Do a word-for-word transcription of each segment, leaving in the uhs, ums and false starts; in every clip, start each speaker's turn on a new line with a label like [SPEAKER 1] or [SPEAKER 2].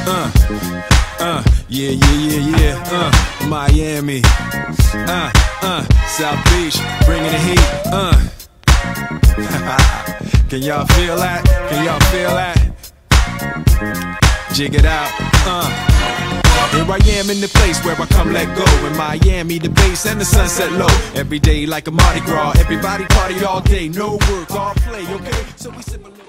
[SPEAKER 1] Uh, uh, yeah, yeah, yeah, yeah. Uh, Miami. Uh, uh, South Beach, bringing the heat. Uh. Can y'all feel that? Can y'all feel that? Jig it out. Uh. Here I am in the place where I come let go. In Miami, the base and the sunset low. Every day like a Mardi Gras. Everybody party all day. No work, all play, okay? So we sip a little.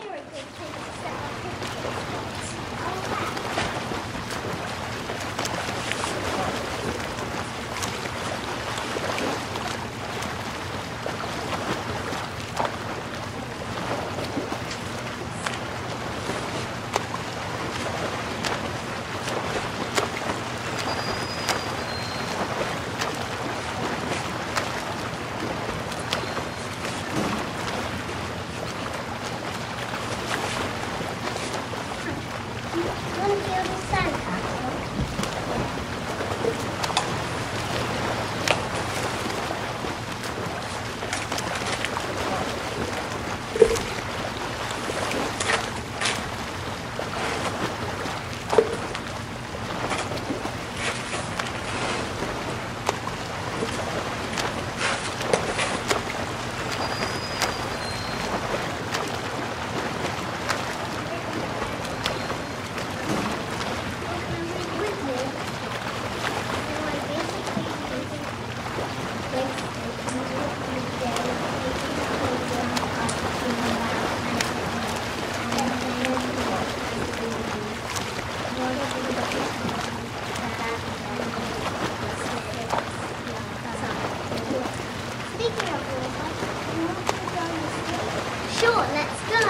[SPEAKER 2] Sure, let's go.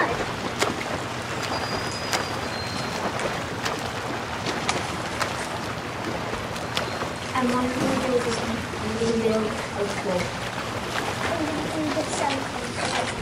[SPEAKER 3] And one of the builders in the middle of the
[SPEAKER 2] In the center.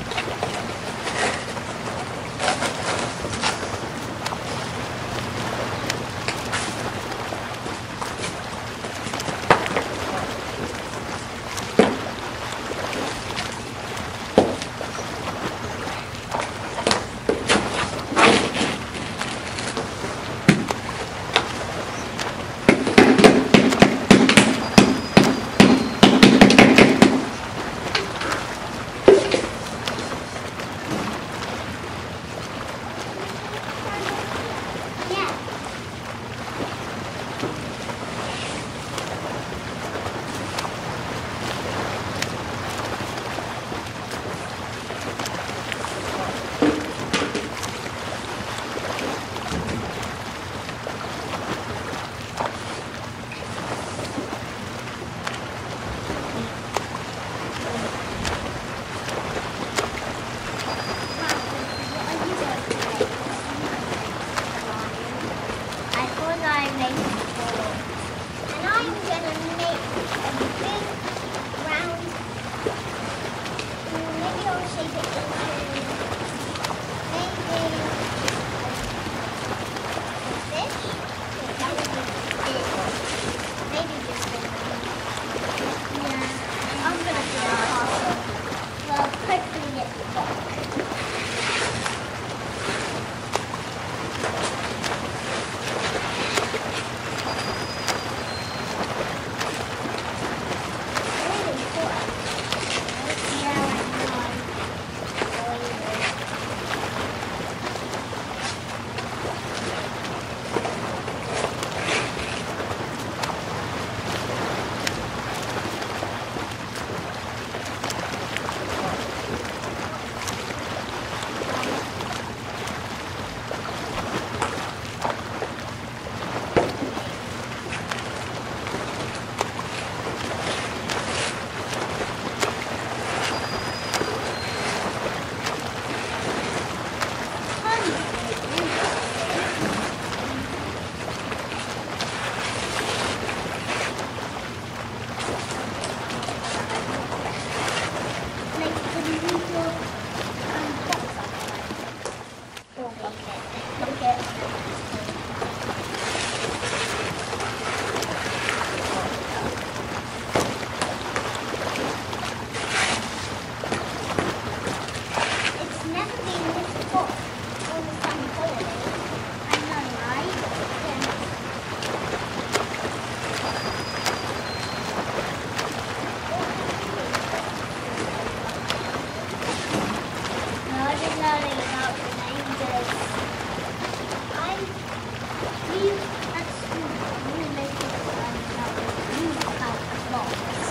[SPEAKER 2] learning about rangers. I we at school we make us learn about we about bombs.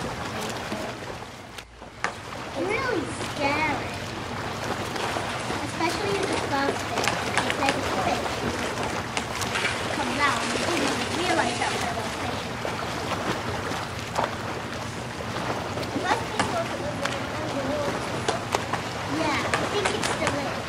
[SPEAKER 2] It's really scary, especially in the first bit. It's like a fish come down. You didn't even realize that there was fish. The first thing was it was underwater. Yeah, I think it still is.